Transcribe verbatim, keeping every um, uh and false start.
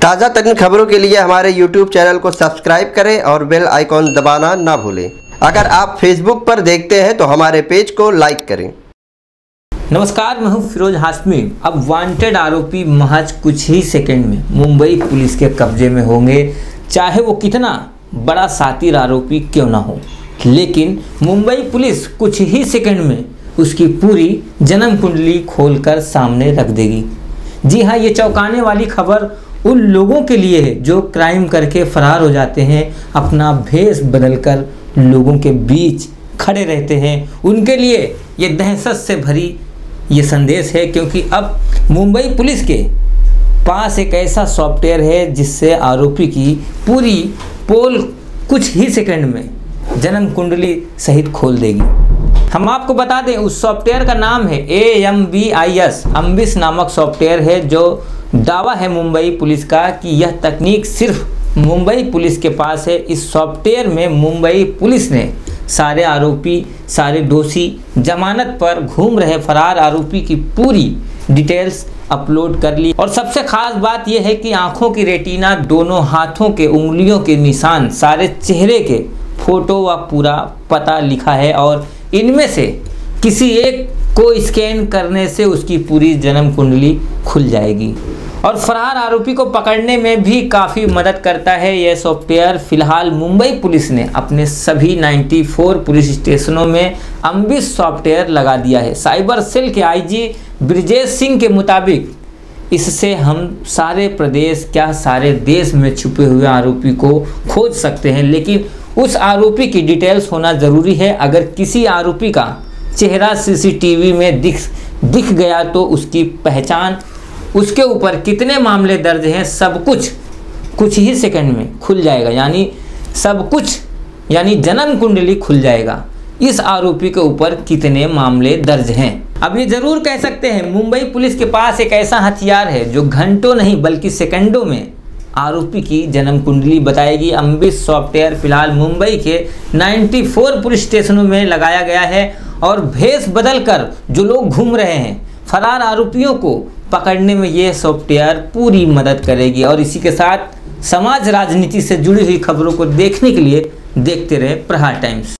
ताज़ा तरीन खबरों के लिए हमारे यूट्यूब चैनल को सब्सक्राइब करें और बेल आइकॉन दबाना ना भूलें। अगर आप फेसबुक पर देखते हैं तो हमारे पेज को लाइक करें। नमस्कार, मैं हूं फिरोज हाशमी। अब वांटेड आरोपी महज कुछ ही सेकंड में मुंबई पुलिस के कब्जे में होंगे, चाहे वो कितना बड़ा सातिर आरोपी क्यों ना हो। लेकिन मुंबई पुलिस कुछ ही सेकंड में उसकी पूरी जन्म कुंडली खोलकर सामने रख देगी। जी हाँ, ये चौंकाने वाली खबर उन लोगों के लिए है जो क्राइम करके फरार हो जाते हैं, अपना भेष बदलकर लोगों के बीच खड़े रहते हैं। उनके लिए ये दहशत से भरी ये संदेश है, क्योंकि अब मुंबई पुलिस के पास एक ऐसा सॉफ्टवेयर है जिससे आरोपी की पूरी पोल कुछ ही सेकंड में जन्म कुंडली सहित खोल देगी। हम आपको बता दें, उस सॉफ्टवेयर का नाम है A M B I S AMBIS नामक सॉफ्टवेयर है, जो दावा है मुंबई पुलिस का कि यह तकनीक सिर्फ मुंबई पुलिस के पास है। इस सॉफ्टवेयर में मुंबई पुलिस ने सारे आरोपी, सारे दोषी, जमानत पर घूम रहे फरार आरोपी की पूरी डिटेल्स अपलोड कर ली। और सबसे खास बात यह है कि आंखों की रेटिना, दोनों हाथों के उंगलियों के निशान, सारे चेहरे के फोटो व पूरा पता लिखा है, और इनमें से किसी एक को स्कैन करने से उसकी पूरी जन्म कुंडली खुल जाएगी और फरार आरोपी को पकड़ने में भी काफ़ी मदद करता है यह सॉफ्टवेयर। फिलहाल मुंबई पुलिस ने अपने सभी चौरानवे पुलिस स्टेशनों में अम्बिस सॉफ्टवेयर लगा दिया है। साइबर सेल के आई जी ब्रिजेश सिंह के मुताबिक इससे हम सारे प्रदेश, क्या सारे देश में छुपे हुए आरोपी को खोज सकते हैं। लेकिन उस आरोपी की डिटेल्स होना ज़रूरी है। अगर किसी आरोपी का चेहरा सीसीटीवी में दिख दिख गया तो उसकी पहचान, उसके ऊपर कितने मामले दर्ज हैं, सब कुछ कुछ ही सेकंड में खुल जाएगा। यानी सब कुछ यानी जन्म कुंडली खुल जाएगा। इस आरोपी के ऊपर कितने मामले दर्ज हैं। अब ये जरूर कह सकते हैं, मुंबई पुलिस के पास एक ऐसा हथियार है जो घंटों नहीं बल्कि सेकंडों में आरोपी की जन्म कुंडली बताएगी। अम्बिस सॉफ्टवेयर फिलहाल मुंबई के चौरानवे पुलिस स्टेशनों में लगाया गया है और भेष बदलकर जो लोग घूम रहे हैं फरार आरोपियों को पकड़ने में ये सॉफ्टवेयर पूरी मदद करेगी। और इसी के साथ समाज राजनीति से जुड़ी हुई खबरों को देखने के लिए देखते रहे प्रहार टाइम्स।